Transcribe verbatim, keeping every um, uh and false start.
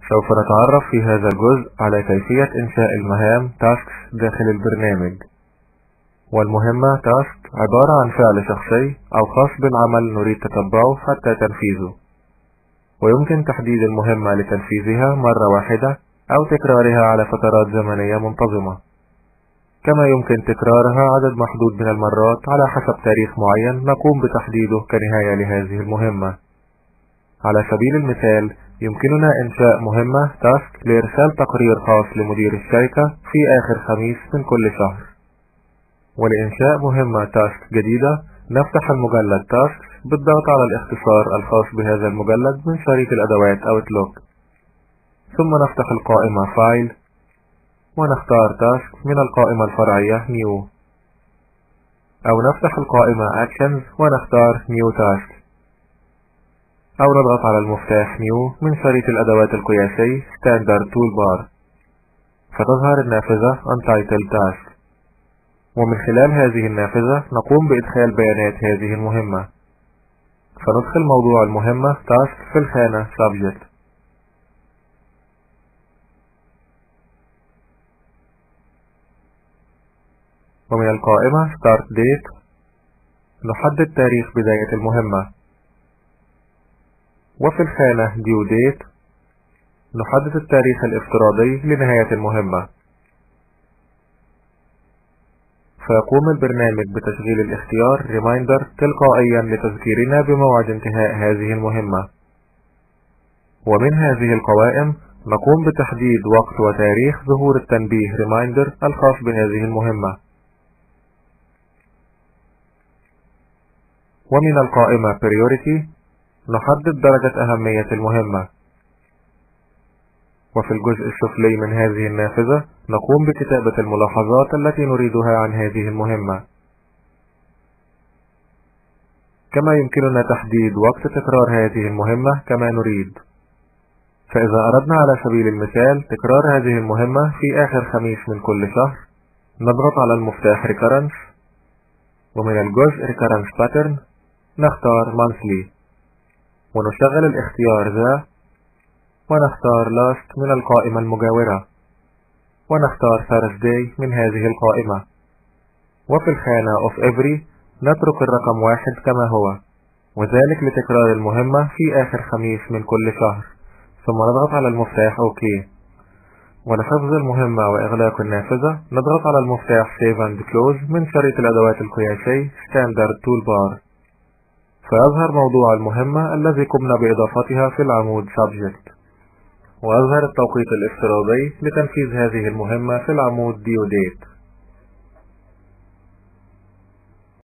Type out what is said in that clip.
سوف نتعرف في هذا الجزء على كيفية إنشاء المهام تاسكس داخل البرنامج. والمهمة تاسك عبارة عن فعل شخصي أو خاص بالعمل نريد تتبعه حتى تنفيذه، ويمكن تحديد المهمة لتنفيذها مرة واحدة أو تكرارها على فترات زمنية منتظمة، كما يمكن تكرارها عدد محدود من المرات على حسب تاريخ معين نقوم بتحديده كنهاية لهذه المهمة. على سبيل المثال يمكننا إنشاء مهمة تاسك لإرسال تقرير خاص لمدير الشركة في آخر خميس من كل شهر. ولإنشاء مهمة تاسك جديدة نفتح المجلد تاسك بالضغط على الاختصار الخاص بهذا المجلد من شريط الأدوات Outlook، ثم نفتح القائمة فايل ونختار تاسك من القائمة الفرعية New، أو نفتح القائمة Actions ونختار New Task، أو نضغط على المفتاح New من شريط الأدوات القياسي Standard Toolbar فتظهر النافذة Untitled Task، ومن خلال هذه النافذة نقوم بإدخال بيانات هذه المهمة. فندخل موضوع المهمة Task في الخانة Subject، ومن القائمة Start Date نحدد تاريخ بداية المهمة، وفي الخانة Due Date نحدد التاريخ الافتراضي لنهاية المهمة. فيقوم البرنامج بتشغيل الاختيار Reminder تلقائيا لتذكيرنا بموعد انتهاء هذه المهمة. ومن هذه القوائم نقوم بتحديد وقت وتاريخ ظهور التنبيه Reminder الخاص بهذه المهمة. ومن القائمة Priority نحدد درجة أهمية المهمة. وفي الجزء السفلي من هذه النافذة نقوم بكتابة الملاحظات التي نريدها عن هذه المهمة، كما يمكننا تحديد وقت تكرار هذه المهمة كما نريد. فإذا أردنا على سبيل المثال تكرار هذه المهمة في آخر خميس من كل شهر نضغط على المفتاح Recurrence، ومن الجزء Recurrence Pattern نختار Monthly، ونشغل الاختيار ذا ونختار Last من القائمة المجاورة، ونختار Thursday من هذه القائمة. وفي الخانة Of Every نترك الرقم واحد كما هو، وذلك لتكرار المهمة في آخر خميس من كل شهر، ثم نضغط على المفتاح OK. ولحفظ المهمة وإغلاق النافذة نضغط على المفتاح Save and Close من شريط الأدوات القياسي Standard Toolbar، فيظهر موضوع المهمة الذي قمنا بإضافتها في العمود Subject، وأظهر التوقيت الافتراضي لتنفيذ هذه المهمة في العمود Due Date.